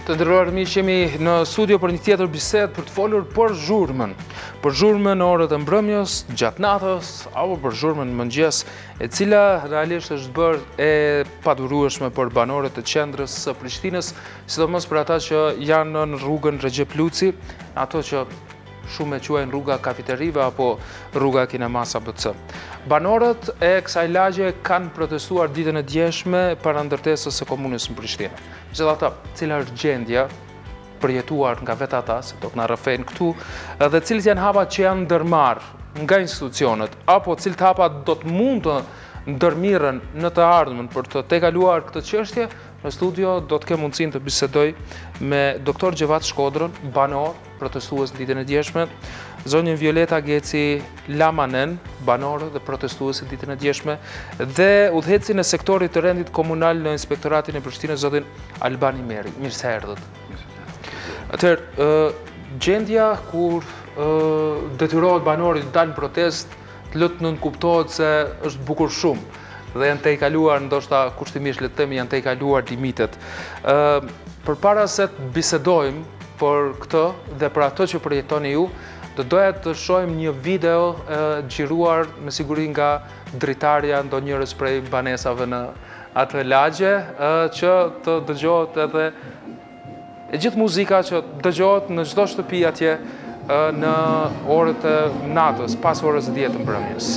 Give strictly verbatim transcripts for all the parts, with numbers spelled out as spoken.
Të nderuar miq, jemi në studio për një tjetër bisedë për të folur për zhurmën. Për zhurmën në orët e mbrëmjes, gjatë natës, apo për zhurmën në mëngjes, e cila realisht është bërë e padurueshme për banorët e qendrës së Prishtinës, sidomos për ata që janë në rrugën Recep Luci, ato që shumë e quajnë rruga Kafeterive apo rruga Kinemas A B C. Banorët e kësaj lagje kanë protestuar ditën e djeshme para ndërtesës së komunës në Prishtinë. Megjithatë, cila është gjendja përjetuar nga vetë ata, se do të na rrëfejnë këtu, dhe cilët janë hapat që janë ndërmarrë nga institucionet, apo cilët hapat do të mund të ndërmirën në të ardhmen për të tejkaluar këtë çështje. Në studio do të kem mundësinë të bisedoj me doktor Gjevat Shkodrën, banor, protestues në ditën e djeshme, zonjën Violeta Geci Lamanen, banore dhe protestuese ditën e djeshme, dhe udhëhecin e sektorit të rendit komunal në Inspektoratin e Prishtinës, zotin Albani Meri. Mirë se erdhët. Atëherë, gjendja kur detyrohet banori të dalë në protest, të lutë nënkuptohet se është bukur shumë dhe janë tejkaluar, ndoshta kushtimisht le të themi, janë tejkaluar limitet. Përpara se të bisedojmë për këtë dhe për ato që përjetoni ju, do doja të shohim një video xhiruar me siguri nga dritarja ndonjëres prej banesave në atë lagje, që të dëgjohet edhe e gjithë muzika që dëgjohet në çdo shtëpi atje në orët e natës, pas orës dhjetë mbrëmjes.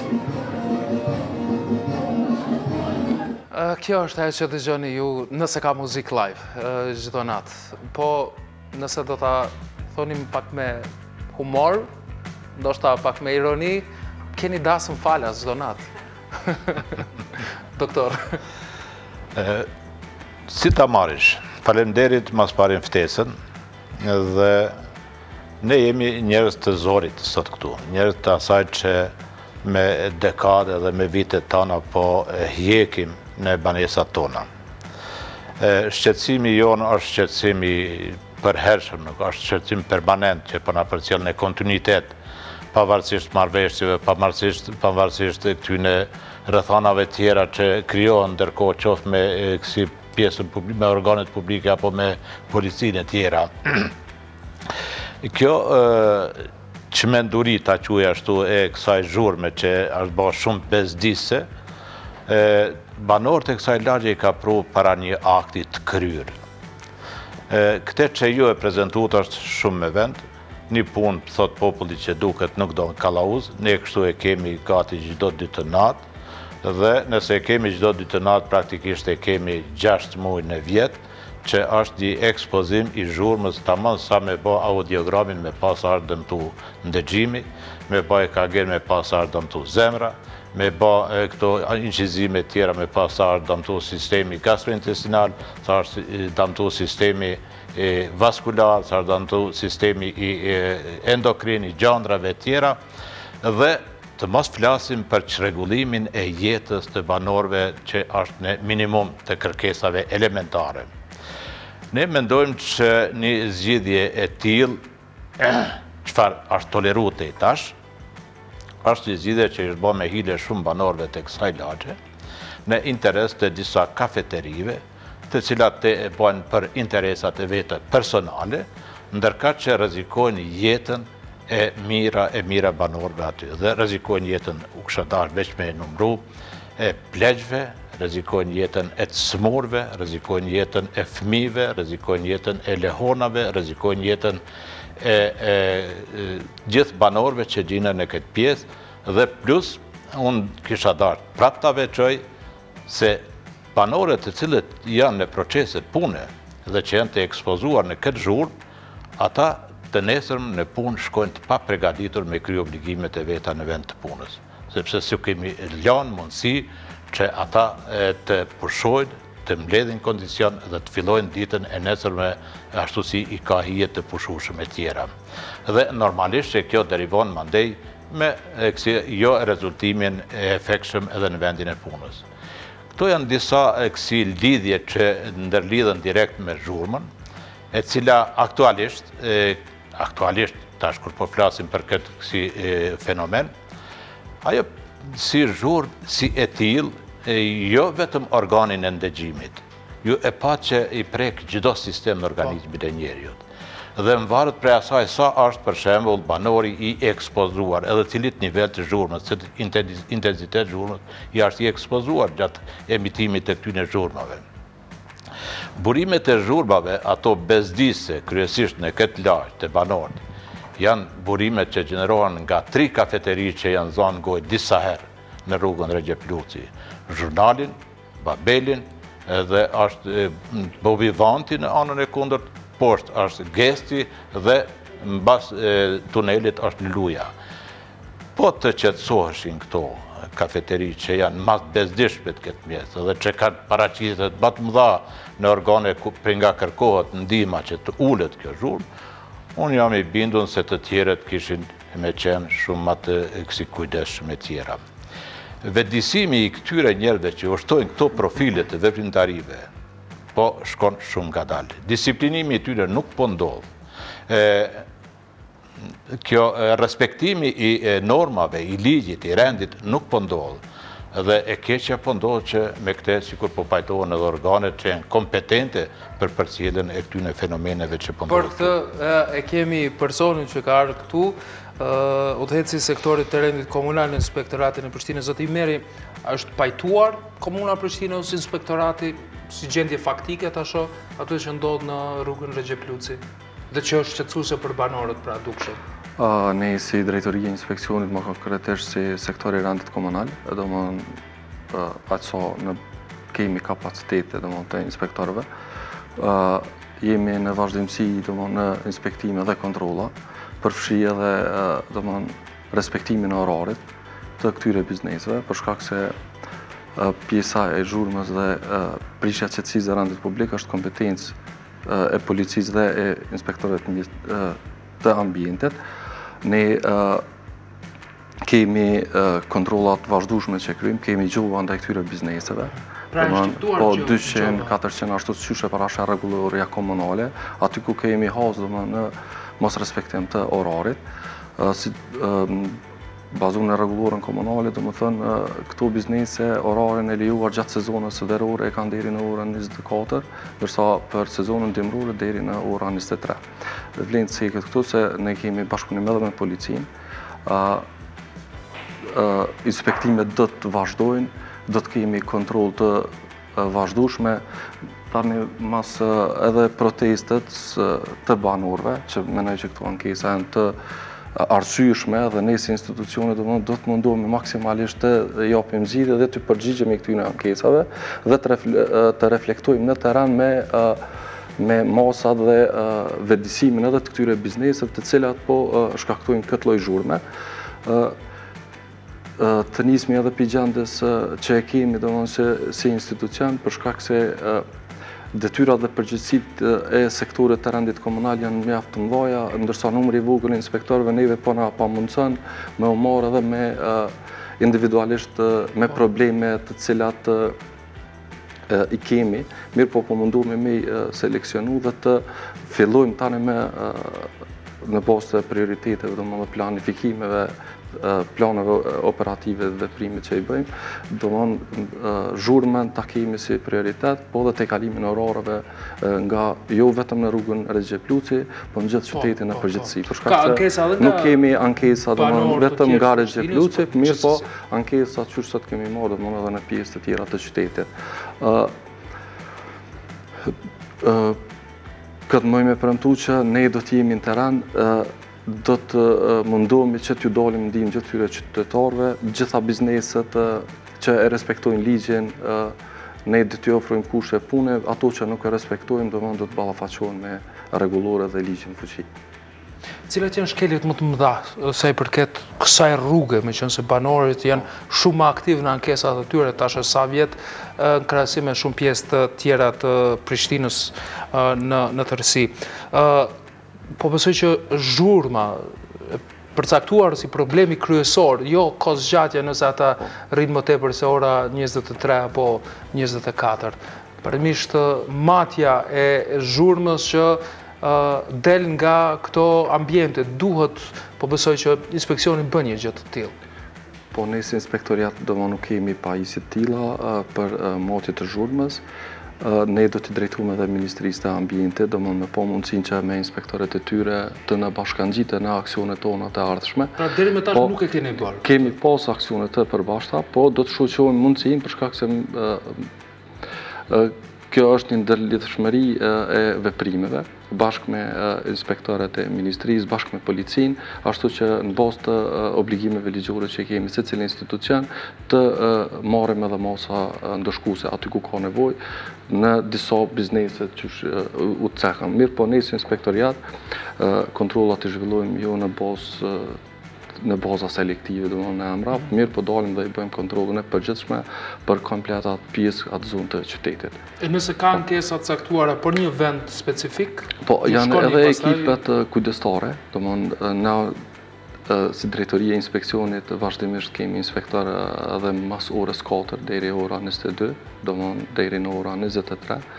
Kjo është ajo që dëgjoni ju nëse ka muzikë live çdo natë. Po nëse do ta thonim pak me humor, ndoshta pak me ironi, keni dasëm falas çdo natë. Doktor. Si ta marrish? Faleminderit mas parin ftesën, dhe ne jemi njerëz të zorit sot këtu, njerëz të asaj që me dekade dhe me vitet tona po hjekim në banesat tona. Shqetësimi jonë është shqetësimi përhershëm, nuk është shqetësim permanent që po na përcjell në kontinuitet, pavarësisht marrëveshjeve, pavarësisht pavarësisht këtyne rrethanave tjera që krijohen ndërkohë qoftë me kësi pjesën publike, me organet publike apo me policinë e tjera. Kjo çmenduri ta quaj ashtu e kësaj zhurme që është bërë shumë bezdisë, banorët e kësaj lagje i ka pru para një akti të kryer. Këtë që ju e prezentuat është shumë me vend, një punë, thot populli që duket nuk do në kalauz, ne kështu e kemi gati çdo ditë të natë, dhe nëse e kemi çdo ditë të natë, praktikisht e kemi gjashtë muaj në vjet, që është një ekspozim i zhurmës, tamam sa me bë audiogramin me pas ardhur dëmtu ndëgjimi, me bë E K G me pas ardhur dëmtu zemra, me bë këto incizime tjera me pas ardhur dëmtu sistemi gastrointestinal, sa është dëmtu sistemi vaskular, sa është dëmtu sistemi i endokrin, i gjandrave tjera, dhe të mos flasim për çrregullimin e jetës të banorëve që është në minimum të kërkesave elementare. Ne mendojmë që një zgjidhje e tillë, çfarë është toleruar deri tash, është një zgjidhje që është bërë me hile shumë banorëve të kësaj lagje, në interes të disa kafeterive, të cilat të e bën për interesat e vete personale, ndërka që rrezikojnë jetën e mira e mira banorëve aty, dhe rrezikojnë jetën, u kisha dashur veç me numru, e pleqve, rrezikojnë jetën e të smurve, rrezikojnë jetën e fëmijëve, rrezikojnë jetën e lehonave, rrezikojnë jetën e, e, e gjithë banorëve që gjinen në këtë pjesë, dhe plus, unë kisha dashur prap ta veçoj se banorët të cilët janë në proceset pune dhe që janë të ekspozuar në këtë zhurmë, ata të nesërm në punë shkojnë të pa përgatitur me krye obligimet e veta në vend të punës, sepse si kemi lënë mundësi që ata të pushojnë, të mbledhin kondicion dhe të fillojnë ditën e nesërme ashtu si i ka hijet të pushueshme tjera. Dhe normalisht që kjo derivon mandej me kësi jo rezultimin e efektshëm edhe në vendin e punës. Këto janë disa kësi lidhje që ndërlidhen direkt me zhurmën, e cila aktualisht, aktualisht tash kur po flasim për këtë kësi fenomen, ajo si zhurmë, si e tillë, jo vetëm organin e ndëgjimit, ju e pa që i prek çdo sistem në organizmin e njeriut. Dhe më varet prej asaj sa është për shembull banori i ekspozuar, edhe cilit nivel të zhurmës, se intensitet zhurmës i është i ekspozuar gjatë emitimit të këtyre zhurmave. Burimet e zhurmave, ato bezdise, kryesisht në këtë lagj të banorët, janë burimet që gjenerohen nga tri kafeteri që janë zonë gojë disa herë në rrugën Recep Luci. Zhurnalin, Babelin, edhe është Bobi Vanti në anën e kundërt, poshtë është Gesti dhe mbas tunelit është Luja. Po të qetësoheshin këto kafeteri që janë mas bezdishme të këtë mjesë dhe që kanë paraqitet më të mëdha në organe për nga kërkohet ndihma që të ulet kjo zhurmë, unë jam i bindun se të tjeret kishin me qenë shumë më të kësi kujdesshëm e tjera. Vetëdijsimi i këtyre njerëzve që ushtojnë këto profile të veprimtarive, po shkon shumë ngadalë. Disiplinimi i tyre nuk po ndodhë. Kjo respektimi i normave, i ligjit, i rendit nuk po ndodhë. Dhe e keqja po ndodhë që me këte sikur po pajtohen edhe organet që janë kompetente për përcjelljen e këtyre fenomeneve që po ndodhin. Për këtë e kemi personin që ka ardhur këtu, udhëheci i sektorit të rendit komunal në Inspektoratin e Prishtinës. Zoti Meri, është pajtuar Komuna Prishtinë ose Inspektorati si gjendje faktike tasho ato që ndodh në rrugën Recep Luci dhe që është shqetësuese për banorët pra dukshëm? Ne si drejtoria e inspeksionit, më konkretisht si sektori i rendit komunal, do më aqëso në kemi kapacitete do më të inspektorëve, jemi në vazhdimësi do më në inspektime dhe kontrola, përfshi edhe do më respektimin e orarit të këtyre biznesve, për shkak se pjesa e zhurmës dhe prishja e qetësisë së rendit publik është kompetencë e policisë dhe e inspektorëve të ambientit. Ne kemi kontrollat vazhdueshme që kryjmë, kemi gjuha ndaj këtyre bizneseve. Pra është shqiptuar po që dyqind katërqind ashtu siç e parasha rregulloria komunale, aty ku kemi hasë në mos respektim të orarit, si bazuar në rregulloren komunale, do më thënë, këto biznese orarin e lejuar gjatë sezonës verore e kanë deri në orën njëzet e katër, ndërsa për sezonën dimrore deri në orën njëzet e tre. Vlen të thekët këtu se ne kemi bashkëpunim edhe me policinë, inspektimet do të vazhdojnë, do të kemi kontroll të vazhdueshme, tani mas edhe protestet të banorëve, që mendoj që këto ankesa janë të arsyeshme dhe ne si institucione do të mundohemi maksimalisht të japim zgjidhje dhe të përgjigjemi këtyre ankesave dhe të reflektojmë në terren me me masat dhe vetëdijsimin edhe të këtyre bizneseve të cilat po shkaktojnë këtë lloj zhurme. Të nismi edhe për gjendjes që e kemi domosdoshmë si institucion, për shkak se detyrat dhe përgjegjësitë e sektorit të rendit komunal janë mjaft të mëdha, ndërsa numri i vogël i inspektorëve neve po na pamundson me u marrë edhe me individualisht me probleme të cilat i kemi, mirë po po munduemi me seleksionu dhe të fillojmë tani me në bazë të prioriteteve dhe planifikimeve, planeve operative dhe veprimit që i bëjmë, do më zhurmën ta kemi si prioritet, po dhe te kalimin e orareve nga jo vetëm në rrugën Recep Luci, po në gjithë qytetin në përgjithësi. Për shkak se nuk kemi ankesa do më vetëm nga Recep Luci, mirë po ankesa që sot kemi marrë do më edhe në pjesë të tjera të qytetit. Këtë mëj me premtu që ne do t'jemi në teren, do të mundohemi që t'ju dalim ndihmë gjithë tyre qytetarëve, gjitha bizneset që e respektojnë ligjin, ne do t'ju ofrojmë kushte pune, ato që nuk e respektojnë do të ballafaqohen me rregullore dhe ligjin fuqi. Cilat janë shkeljet më të mëdha sa i përket kësaj rruge, meqenëse se banorët janë shumë aktiv në ankesat e tyre tash sa vjet në krahasim me shumë pjesë të tjera të Prishtinës në në tërësi. Po besoj që zhurma përcaktuar si problemi kryesor, jo kozgjatja nëse ata rrinë më tepër se ora njëzet e tre apo njëzet e katër. Përmisht matja e zhurmës që del nga këto ambiente, duhet, po besoj që inspeksioni bën një gjë të tillë. Po ne si inspektoriat do më nuk kemi pajisje të tilla për matje të zhurmës. ne do t'i drejtume dhe Ministrisë të Ambientit, do më me po mundësin që me inspektoret e tyre të në bashkangjitë në aksionet tona të ardhshme. Pra deri me tash nuk e keni bërë? Kemi pas aksionet të përbashkëta, po do të shoqërohemi mundësin për shkak se kjo është një ndërlidhshmëri e veprimeve, bashkë me inspektoret e Ministrisë, bashkë me policinë, ashtu që në bazë të obligimeve ligjore që kemi se cilë institucion, të marrim edhe masa ndëshkuese aty ku ka nevojë në disa bizneset që u cekën. Mirë po ne si inspektoriat, kontrollat i zhvillojmë jo në bazë në baza selektive, do në emra, mirë po dalim dhe i bëjmë kontrolën e përgjithshme për kompletat pjesë atë zonë të qytetit. E nëse ka ankesa caktuara për një vend specifik? Po, janë edhe ekipet kujdestare, do më na si drejtoria e inspeksionit vazhdimisht kemi inspektor edhe mas orës katër deri ora njëzet e dy, do më deri në ora njëzet e tre,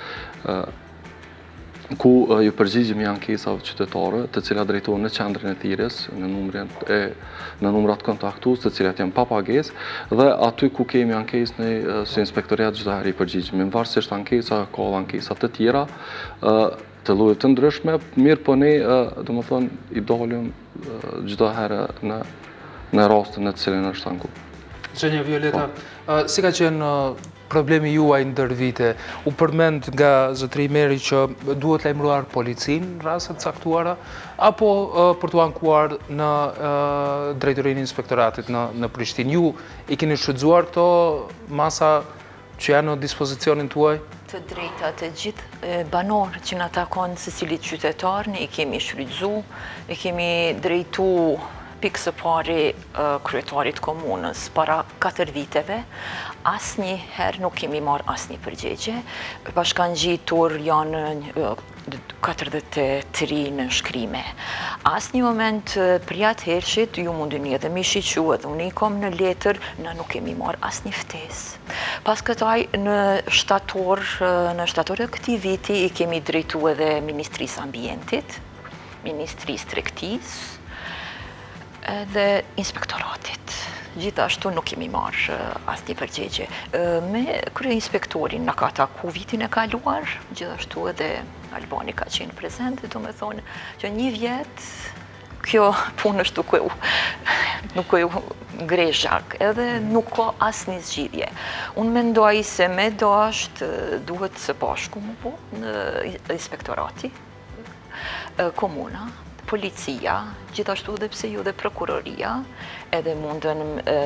ku ju përgjigjemi ankesave qytetare, të cilat drejtohen në qendrën e thirrjes, në në numrat kontaktues, të cilat janë pa pagesë, dhe aty ku kemi ankesë ne si inspektoriat çdo herë i përgjigjemi. Varësisht ankesa, ka ankesa të tjera të lloje të ndryshme, mirë po ne, domethënë, i dalim çdo herë në në rastin në të cilin është anku. Zënja Violeta, si ka qenë problemi juaj ndër vite? U përmend nga zotëri Meri që duhet lajmëruar policinë në rastet caktuara, apo për t'u ankuar në drejtorinë e inspektoratit në Prishtinë? Ju i keni shfrytzuar këto masa që janë në dispozicionin tuaj? Të drejta të gjithë banorët që na takon secilit qytetar, ne i kemi shfrytzu, i kemi drejtu pikë së pari kryetarit komunës para katër viteve, asnjë herë nuk kemi marrë asnjë përgjigje. Bashkangjitur janë katërdhjetë e tri në shkrime. Asnjë moment për atëhershit ju mundeni edhe me shiqu edhe unë i kom në letër, na nuk kemi marrë asnjë ftesë. Pas këtaj në shtator, në shtator e këtij viti i kemi drejtu edhe Ministrisë Ambientit, Ministrisë Tregtisë, edhe inspektoratit. Gjithashtu nuk kemi marrë asnjë përgjigje. Me kryeinspektorin na ka taku vitin e kaluar, gjithashtu edhe Albani ka qenë prezent, do me thonë që një vjet kjo punë është duke u nuk u grezhak, edhe nuk ka asnjë zgjidhje. Unë mendoj se me dasht duhet së bashku më po në inspektorati, komuna, policia, gjithashtu dhe pse jo dhe prokuroria, edhe mundën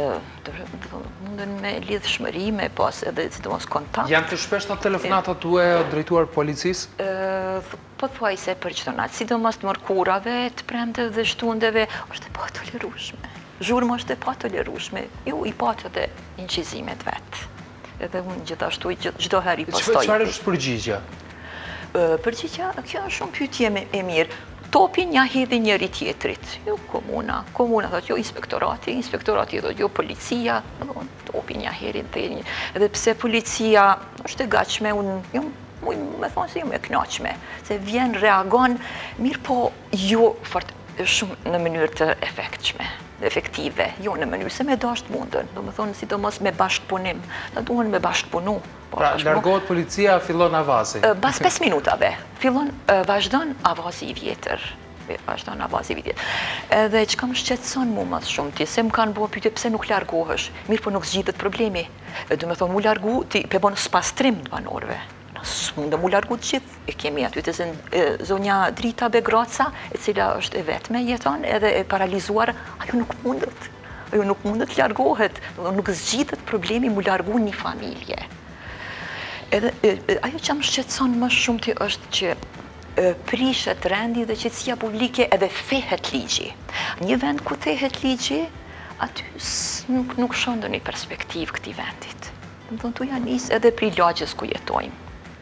me lidhshmëri, me pas edhe sidomos kontakt. Janë të shpeshta telefonatat tuaja drejtuar policisë? Po thuaj se për çdo natë, sidomos të mërkurave, të premte dhe shtundeve, është e pa tolerueshme. Zhurma është e pa tolerueshme. Ju i patë edhe incizimet vetë. Edhe unë gjithashtu çdo herë i postoj. Çfarë është përgjigja? Përgjigja, kjo është shumë pyetje e mirë. Topin ja hedhi njëri tjetrit, jo komuna, komuna thot jo inspektorati, inspektorati thot jo policia, topin ja hedhi dhe edhe pse policia është e gatshme, unë me thonë se ju me knaqme, se vjen, reagon, mirë po jo fort shumë në mënyrë të efektshme, efektive, jo në mënyrë se me dasht mundën, do me thonë sidomos me bashkëpunim, da duhen me bashkëpunu. Pra, largohet policia, fillon avazi? Bas pesë minutave, fillon, vazhdon avazi i vjetër. Vazhdon avazi i vjetër. Edhe që kam shqetëson mu mas shumë ti, se më kanë bua pyte pse nuk largohesh, mirë po nuk zgjidhet problemi. Do me thonë mu largu, ti pe bon spastrim të banorve. Së mundë mu largu të gjithë, e kemi aty të zonja Drita Begraca, e cila është e vetme jeton, edhe e paralizuar, ajo nuk mundet. Ajo nuk mundet largohet, nuk zgjidhet problemi mu largu një familje. Edhe ajo që më shqetëson më shumë të është që prishet rendi dhe qetësia publike edhe thehet ligji. Një vend ku thehet ligji, aty nuk shon ndonjë perspektivë këtij vendit. Do të thonë tu janë nis edhe pri lagjes ku jetojmë.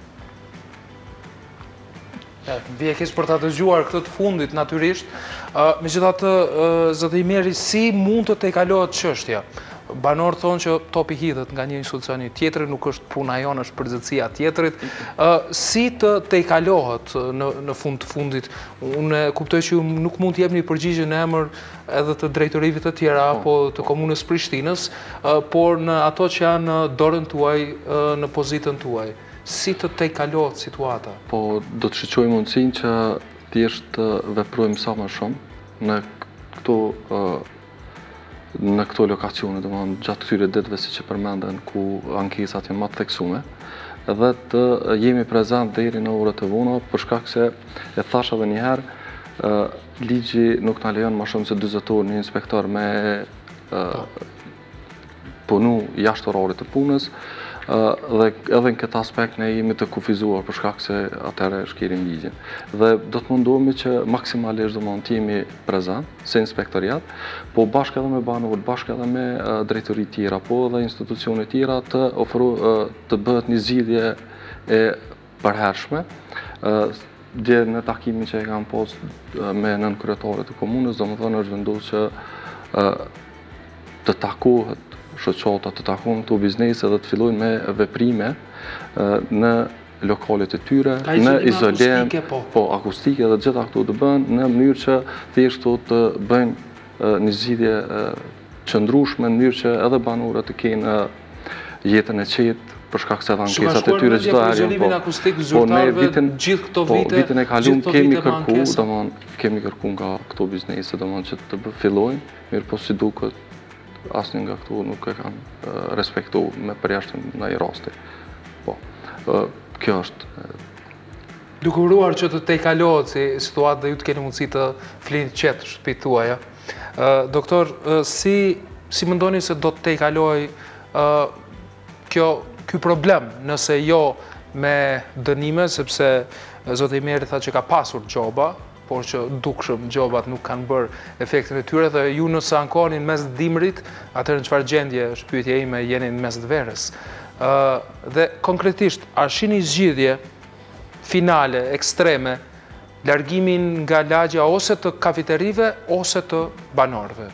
Vje kes për ta dëgjuar këtë të fundit natyrisht, megjithatë zotëri Meri, si mund të tejkalohet çështja? Banorët thonë që topi hidhet nga një institucioni tjetër, nuk është puna jonë, është përgjegjësia tjetrit. Si të tejkalohet në fund të fundit? Unë kuptoj që ju nuk mund të jepni përgjigje në emër edhe të drejtorive të tjera apo të komunës Prishtinës, por në ato që janë në dorën tuaj, në pozitën tuaj. si të te kalohet situata? Po, do të shqyqoj mundësin që thjesht veprojmë sa më shumë në këto në këto lokacione, domethënë gjatë këtyre ditëve siç e përmenden ku ankesat janë më të theksuara, edhe të jemi prezent deri në orët e vona, për shkak se e thash edhe një herë, ligji nuk na lejon më shumë se dyzet orë një inspektor me punu jashtë orarit të punës, dhe edhe në këtë aspekt ne jemi të kufizuar për shkak se atëherë shkerim ligjin. Dhe do të mundohemi që maksimalisht domethënë të jemi prezant si inspektoriat, po bashkë edhe me banorët, bashkë edhe me drejtori tjera, po edhe institucione tjera të ofro të bëhet një zgjidhje e përhershme. Dje në takimin që e kam pas me nën kryetarët e komunës, domethënë është vendosur që të takohet shoqata, të takojnë këto biznese dhe të fillojnë me veprime në lokalet e tyre, në izolem, po akustike dhe gjitha këto të bënë në mënyrë që thjesht të bëjnë një zgjidhje qëndrueshme, në mënyrë që edhe banorët të kenë jetën e qetë, për shkak se edhe ankesat e tyre çdo herë janë. Po ne vitin gjithë këto po vite, vitin e kaluar kemi kërku, domethënë kemi kërku nga këto biznese, domethënë që të fillojnë, mirë po si duket asnjë nga këtu nuk e kanë respektu me përjashtëm në i rasti. Po, kjo është... Duke uruar që të te kalohet si situatë dhe ju të keni mundësi të flini qetë shtëpit tuaja. Doktor, si, si mendoni se do të te kaloj kjo, ky problem, nëse jo me dënime, sepse Zoti i Meri tha që ka pasur gjoba, por që dukshëm gjobat nuk kanë bërë efektin e tyre, dhe ju nëse ankoni në mes të dimrit, atëherë në çfarë gjendje, shpyetja ime, jeni në mes të verës. Dhe konkretisht, a shihni zgjidhje finale, ekstreme, largimin nga lagja ose të kafeterive, ose të banorëve?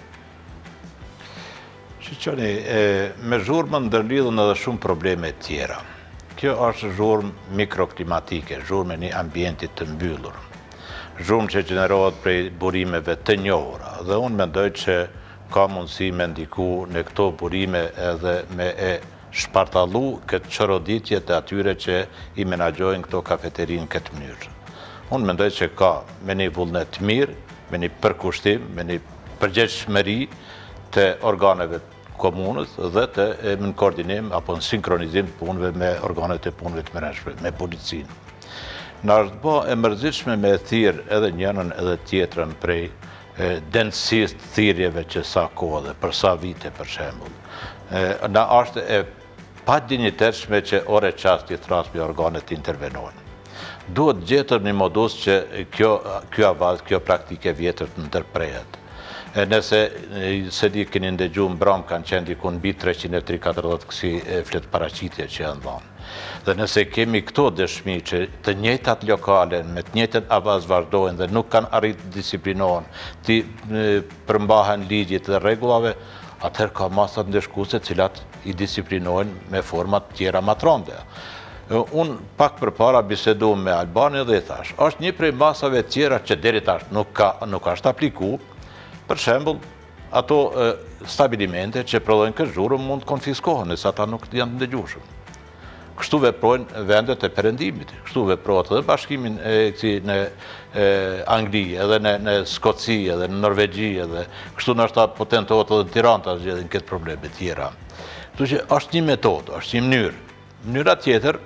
Shqyqoni, me zhurmën ndërlidhën edhe shumë probleme tjera. Kjo është zhurmë mikroklimatike, zhurmë e një ambientit të mbyllur. Zhurmë që gjenerohet prej burimeve të njohura, dhe unë mendoj që ka mundësi me ndiku në këto burime edhe me e shpartalu këtë qëroditje të atyre që i menagjojnë këto kafeterin këtë mënyrë. Unë mendoj që ka me një vullnet mirë, me një përkushtim, me një përgjegjshmëri të organeve komunës dhe të në koordinim apo në sinkronizim të punëve me organet e punëve të menagjshme, me policinë. Në është bo e mërzishme me thirë edhe njënën edhe tjetërën prej densisë të thirjeve që sa kohë dhe për sa vite për shembull. Në është e pa dinjitetshme që ore qast i thrasmi organet intervenojnë. Duhet gjetër një modus që kjo, kjo avaz, kjo praktike vjetër të ndërprejet. Nëse se di keni ndëgju në bram kanë qenë diku mbi treqind e katërdhjetë kësi fletë paraqitje që janë dhanë. Dhe nëse kemi këto dëshmi që të njëjtat lokale me të njëjtat avaz vazhdojnë dhe nuk kanë arrit disiplinohen, të përmbahen ligjit dhe rregullave, atëherë ka masat ndeshkuese cilat i disiplinojnë me format tjera matronde. Unë pak përpara bisedu me Albani dhe i thash, është një prej masave tjera që deri tash nuk ka nuk është apliku, për shembull, ato stabilimente që prodhojnë këtë zhurmë mund të konfiskohen nëse ata nuk janë të ndëgjueshëm. Kështu veprojnë vendet e perëndimit, kështu veprohet edhe bashkimin në Angli, edhe në Skoci, edhe në Norvegji, edhe kështu nështë potentohet edhe në Tiranë të zgjedhin këtë probleme tjera. Kështu që është një metodë, është një mënyrë. Mënyra tjetër,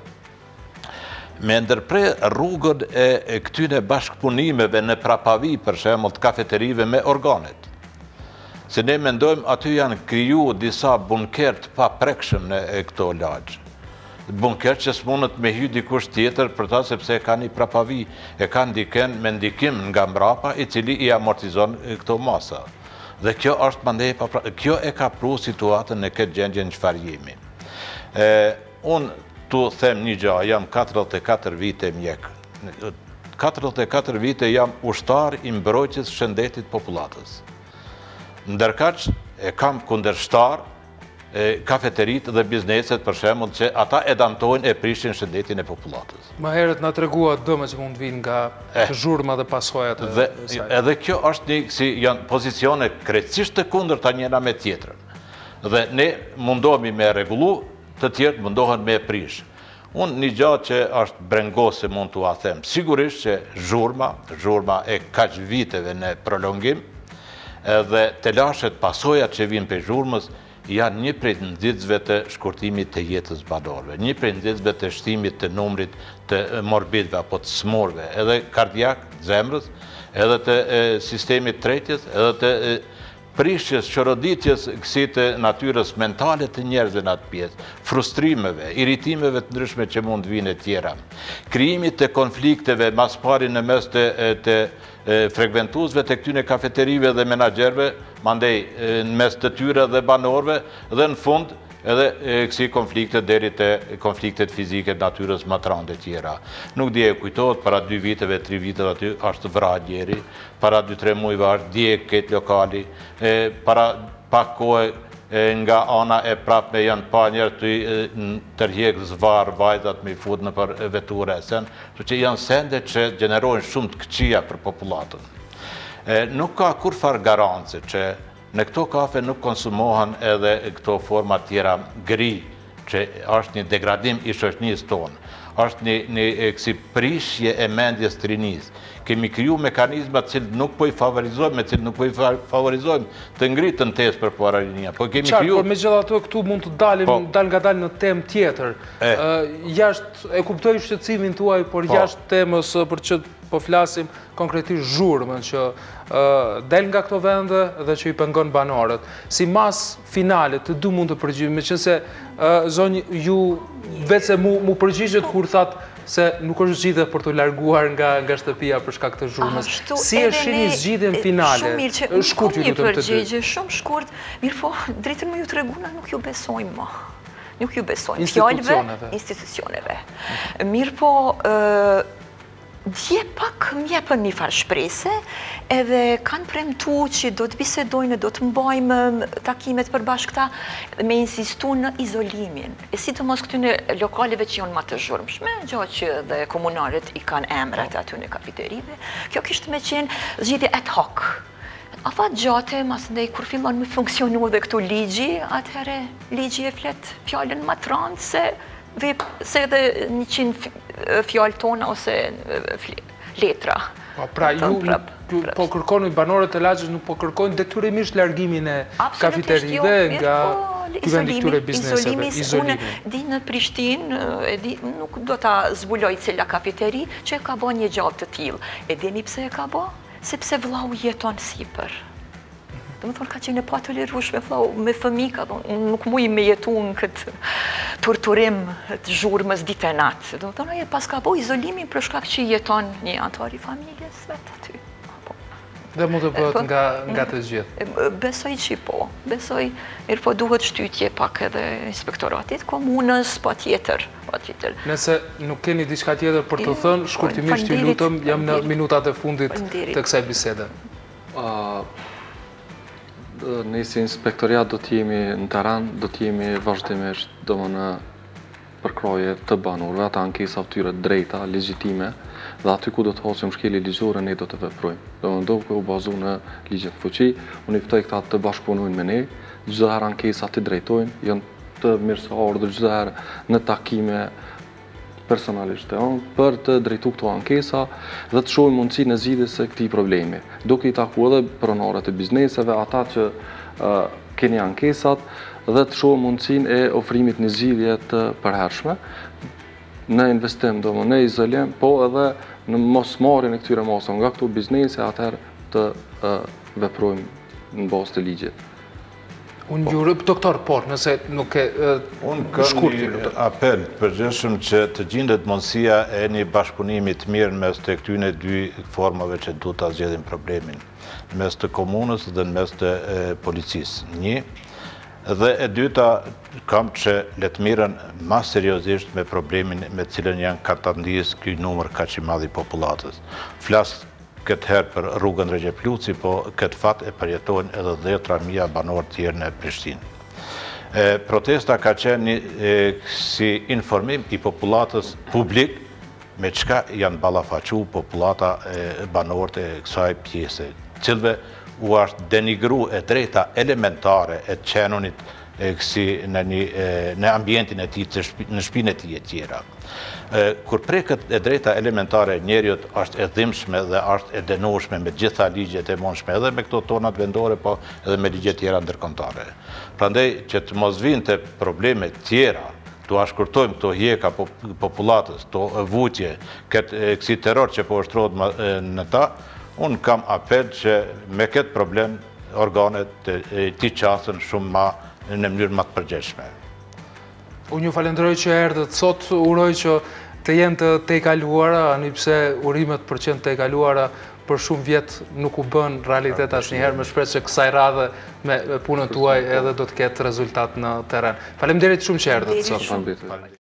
me ndërpre rrugën e këtyne bashkëpunimeve në prapavi, për shembull të kafeterive me organet. Se ne mendojmë aty janë kriju disa bunker të paprekshëm në këto lagjë. Bunker që s'munët me hy dikush tjetër për ta sepse e ka një prapavi, e ka ndiken me ndikim nga mbrapa i cili i amortizon këto masa. Dhe kjo është mandej pa kjo e ka pru situatën në këtë gjendje në çfarë jemi. Unë tu them një gjë, jam katërdhjetë e katër vite mjek. katërdhjetë e katër vite jam ushtar i mbrojtjes së shëndetit popullatës. Ndërkaq e kam kundërshtar kafeterit dhe bizneset për shembull që ata e damtojnë e prishin shëndetin e popullatës. Më herët na tregua dëme që mund të vinë nga zhurma dhe pasojat e saj. Edhe kjo është një si janë pozicione krejtësisht të kundërta njëra me tjetrën. Dhe ne mundohemi me rregullu, të tjerë mundohen me prish. Unë një gjatë që është brengose mund të a them. Sigurisht që zhurma, zhurma e kaq viteve në prolongim, edhe të lashet pasojat që vinë për zhurmës, janë një prej nxitësve të shkurtimit të jetës banorëve, një prej nxitësve të shtimit të numrit të morbidve apo të smurve, edhe kardiak, zemrës, edhe të sistemit tretjes, edhe të prishjes, qoroditjes kësi të natyres mentale të njerëzve në atë pjesë, frustrimeve, iritimeve të ndryshme që mund vinë e tjera, krijimit të konflikteve mas pari në mes të frekventuzve të këtyne kafeterive dhe menagerve, mandej në mes të tyre dhe banorve, dhe në fund edhe kësi konfliktet deri të konfliktet fizike natyres matrande tjera. Nuk dje kujtohet, para dy viteve, tri viteve aty, është vra djeri, para dy tre mujve është dje këtë lokali, para pak kohë nga ana e prapme janë pa njerë të tërhjek zvar, vajzat me i fut në për veture e sen, që janë sende që generojnë shumë të këqia për populatën. Nuk ka kur farë garancë që në këto kafe nuk konsumohen edhe këto forma tjera gri, që është një degradim i shoqënisë tonë, është një kësi prishje e mendjes të rinisë. Kemi kriju mekanizmat cilë nuk po i favorizojmë, me cilë nuk po i favorizojmë të ngritën tesë për pararinia. Qarë, por me gjitha të këtu mund të dalim dal nga dal në temë tjetër. Jashtë, e kuptoj shqetësimin tuaj, por jashtë temës për që po flasim konkretisht zhurmën që del nga këto vende dhe që i pengon banorët. Si mas finale të du mund të përgjithë, me qënë se zonjë ju vetë se mu përgjithët kur thatë se nuk është zgjidhje për të larguar nga shtëpia për shkak të zhurmës. Si e shihni zgjidhjen finale? Shkurt ju lutem të dy. Shumë shkurt, mirë po, drejtën më ju të reguna nuk ju besojmë më. Nuk ju besojmë. Fjallëve, institucioneve. Mirë po, dje pak mjepën një farë shprese, edhe kanë premtu që do të bisedojnë, do të mbajmë takimet për bashkëta me insistu në izolimin. E si të mos këtyne lokaleve që jonë ma të zhurmshme, gjatë që dhe komunarët i kanë emrat aty në kafeterive, kjo kishtë me qenë zgjidhje ad hoc. Afat gjate, mas ndaj kur fillon me funksionu dhe këtu ligji, atëhere ligji e flet fjallën ma të randë se se edhe një qinë fjallë tona ose letra. Pra, ju po kërkoni banorët e Laçës, nuk po kërkoni detyrimisht largimin e kafeterive nga këvendi këtyre bizneseve. Unë di në Prishtinë, nuk do ta zbuloj cila kafeteri, që e ka bo një gjallë të tillë. E dini pse e ka bo? Sepse vllau jeton sipër. Dhe më thonë, ka qenë e pa të lirush me vlau, me fëmi, ka thonë, nuk muj me jetu në këtë torturim të zhurmës ditë e natë. Dhe më thonë, e pas ka bo izolimin për shkak që jeton një antar i familjes vetë aty. Dhe mund të bëhet nga të gjithë? Besoj që po. Besoj, mirë po duhet shtytje pak edhe inspektoratit komunës, pa tjetër. Nëse nuk keni diçka tjetër për të thënë, shkurtimisht ju lutëm, jam në minutat e fundit të kësaj bisede. Ne si inspektoriat do t'jemi në teran, do t'jemi vazhdimisht do më në përkroje të banorëve, ata ankesa tyre drejta, legjitime, dhe aty ku do të hosim shkeli ligjore, ne do të veprojmë. Do më ndohë u bazu në ligjet fuqi, unë i ftoj këta të bashkëpunojnë me ne, çdo herë ankesa të drejtojnë, janë të mirësoar dhe çdo herë në takime personalisht e onë, për të drejtu këto ankesa dhe të shohim mundësi në zgjidhjes së këtij problemi. Duke i taku edhe pronarët e bizneseve, ata që keni ankesat, dhe të shohim mundësinë e ofrimit në zgjidhje të përhershme, në investim, do më në izolim, po edhe në mosmarrjen e këtyre mosave nga këto biznese, atëherë të veprojmë në bazë të ligjit. Unë ju rëpë doktor, por nëse nuk e shkurt ju lutem. Unë kam një apel përgjithshëm që të gjendet mundësia e një bashkëpunimi të mirë mes të këtyre dy formave që duhet ta zgjidhin problemin, mes të komunës dhe mes të policisë. Një, dhe e dyta, kam që le të mirën ma seriozisht me problemin me cilën janë katandis ky numër kaq i madh i popullatës. Flas këtë herë për rrugën Recep Luci, po këtë fat e përjetojnë edhe dhjetra mijë banorë tjerë në Prishtinë. Protesta ka qenë si informim i popullatës publik me çka janë ballafaqu popullata banorët e kësaj pjese, cilëve u është denigru e drejta elementare e qenonit e kësi në, një, në ambientin e tij, në shtëpinë e tij e tjera. Kur preket e drejta elementare e njeriut është e dhimbshme dhe është e dënueshme me gjitha ligjet e mundshme, edhe me këto tonat vendore, po edhe me ligjet tjera ndërkombëtare. Prandaj që të mos vinte probleme tjera, tu ashkurtojmë këto hjeka popullatës, këto vutje, këtë kësi terror që po ushtrohet në ta, unë kam apel që me këtë problem organet ti qasën shumë ma në mënyrë më të përgjithshme. Unë ju falenderoj që erdhët sot, uroj që të jenë të tejkaluara, ani pse urimet për qenë tejkaluara për shumë vjetë nuk u bën realitet asnjëherë, më shpresoj që kësaj radhe me punën tuaj edhe do të ketë rezultat në terren. Faleminderit shumë që erdhët sot.